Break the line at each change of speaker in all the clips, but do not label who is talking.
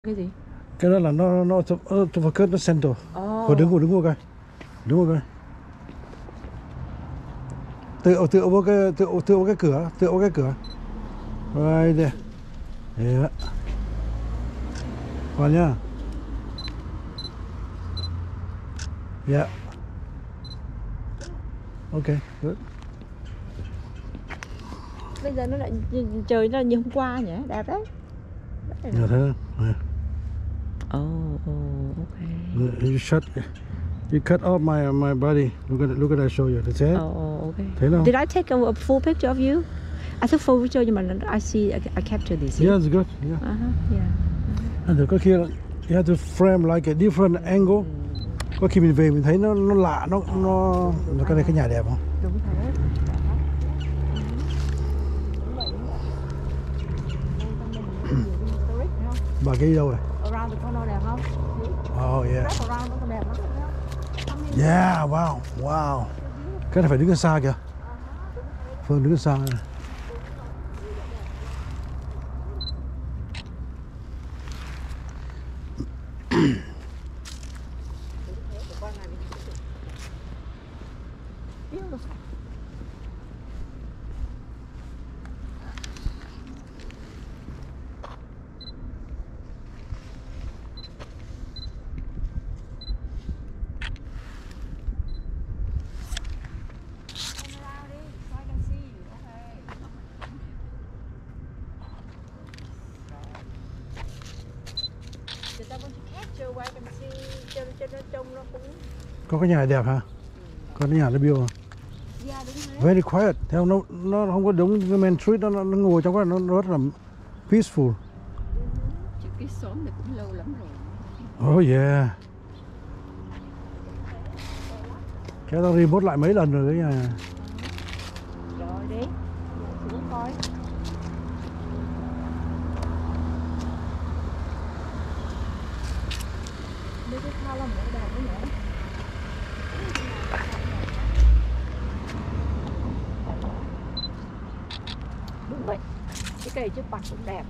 Cái gì?
Cái đó là nó focus nó center. Rồi đứng qua coi. Đứng qua coi. Tựa vào cái cửa. Right there. Yeah. Còn nhá. Yeah. Okay, good.
Bây giờ nó lại trời nó như hôm qua nhỉ, đẹp đấy.
Dạ thế. Yeah.
Okay.
You cut off my body. Look at I show you. That's it.
Okay.
Thấy không?
Did I take a full picture of you? I took full picture nhưng mà I see I captured this.
Yeah, it's good. Yeah.
Yeah.
And có khi you have to frame like a different angle. Có khi mình về mình thấy nó lạ, nó cái này cái nhà đẹp không?
Đúng thế.
Bà cái đi đâu rồi?
Around the corner đẹp không?
Oh yeah.
Around nó đẹp lắm.
Yeah, wow. Cái này phải đứng ở xa kìa. Phương đứng ở xa này. Có cái nhà đẹp hả? Có cái nhà nó build hả? Very quiet. Theo nó không có đúng cái main street, nó ngồi trong cái nó rất là peaceful.
Chứ cái xóm này cũng lâu lắm rồi.
Oh yeah. Cái tao remote lại mấy lần rồi cái nhà.
Rồi đi. Xuống coi. Mấy cái thao làm đẹp đấy nhỉ? Đúng vậy. Cái cây trước mặt cũng đẹp.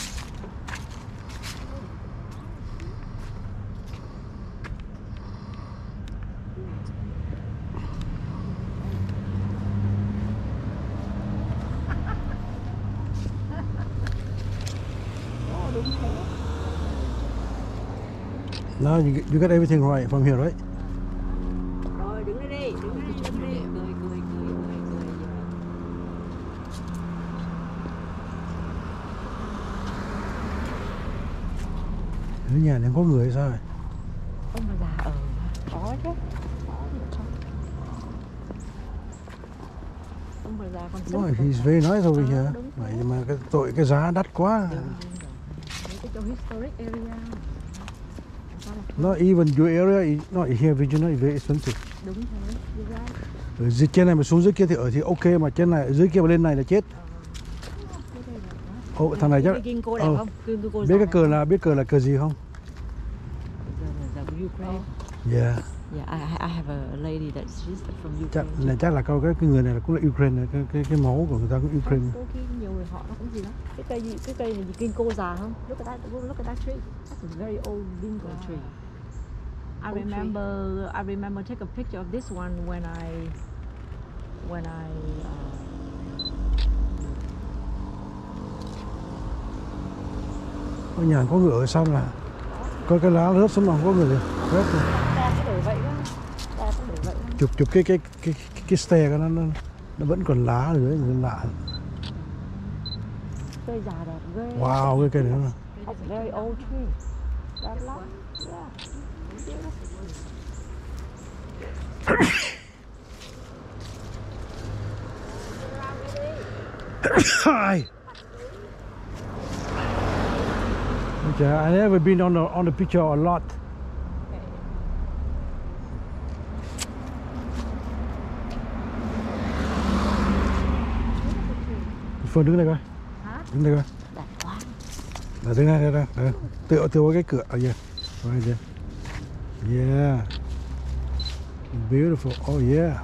No, you got everything right from here, right?
Rồi đứng đây đi, đứng đây. Cười.
Cái nhà này có người hay sao vậy?
Ông bà già có chứ. Ông bà già còn sống.
No, he's very nice over here. Vậy mà cái giá đắt quá.
Cái chỗ historic area.
Not even your area, not here, Virginia is very expensive.
Đúng thế,
Ở dưới trên này mà xuống dưới kia thì ở thì ok, mà trên này dưới kia mà lên này là chết. Thằng này chắc. Biết cờ là cờ gì không? Yeah.
Yeah, I have a lady that she's from Ukraine.
Chắc là cái người này là cũng là Ukraine, cái máu của người ta cũng Ukraine.
Có khi nhiều người họ nó cũng gì đó. Cái cây này ginkgo già không? Look at that tree. That's a very old ginkgo tree. I remember take a picture of this one when I
Có nhà có người ở xong là có cái lá rớt xuống mà không có người rớt rồi. Chụp cái stair của nó vẫn còn lá ở dưới, lạ.
Cây già đẹp ghê.
Wow, cái cây này nó.
It's a very old tree. That lắm.
Hi. Okay, I never been on the picture a lot. Phương đứng đây coi. Đứng đây coi.
Đẹp quá.
Đứng đây. Tựa vào cái cửa. Yeah. Right there. Yeah. Beautiful. Oh yeah.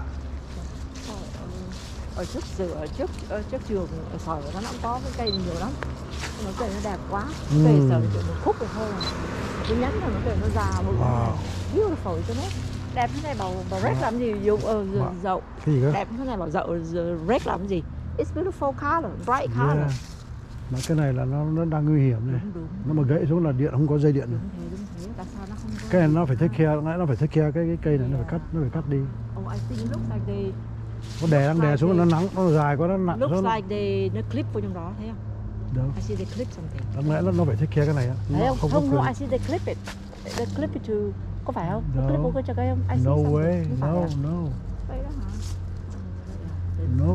Ở trước trường ở sỏi của nó cũng có cái cây nhiều lắm. Nó cây nó đẹp quá. Cây sợ chỉ một khúc rồi thôi. Tôi nhắn là nó cây nó già một
Wow.
beautiful cho nó. Đẹp thế này bảo red làm gì dùng dậu.
Cái gì cơ?
Đẹp thế này bảo dậu red làm gì? It's beautiful color, bright color.
Yeah. Mà cái này là nó đang nguy hiểm này.
Đúng.
Nó mà gãy xuống là điện không có dây điện này.
Đúng thế. Tại sao nó không có?
Cái này nó phải take care, nó phải take care cái cây này nó phải cắt đi.
Oh, I think it looks like they
Nó đang đè xuống nó nắng, nó dài quá nó nặng
looks
xuống.
like nó clip vô trong đó thấy không?
Đâu?
I see they clip something.
Đáng lẽ nó phải take care cái này á.
Thấy
Nó
không?
có
Không,
quyền.
no, I see they clip it. They clip it to có phải không?
No.
Clip vô cho cây không? I see
No
something.
way,
Không phải
no,
à?
no,
Đây đó hả?
no.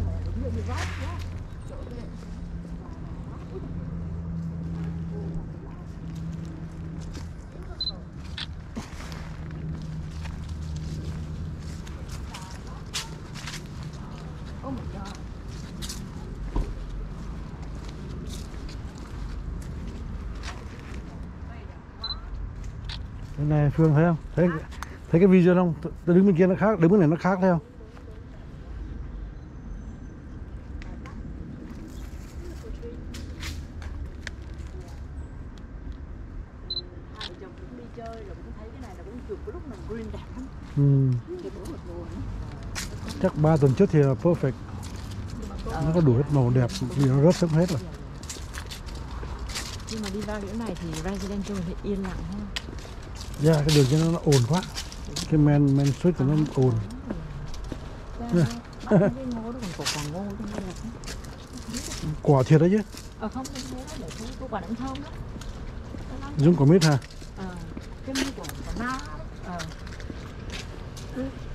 Oh my god.
Cái này Phương thấy không? Thấy cái video không? Tôi đứng bên kia nó khác, đứng bên này nó khác thấy không?
Hai vợ chồng cũng đi chơi rồi cũng thấy cái này là cũng chụp cái lúc mình green đẹp lắm. Cái bố một mùa nữa.
Chắc 3 tuần trước thì là perfect. Nó có đủ hết màu đẹp vì nó rớt xuống hết rồi.
Nhưng mà đi vào chỗ này thì residential thì yên lặng hơn.
Yeah, cái đường cho nó ồn quá. Cái main street của nó ồn.
Cái ngô đó còn quả ngô trong đây là
Quả thiệt đấy chứ.
không thấy đó để tôi quả đậm thơm đó.
Giống quả mít hả?
Cái quả na.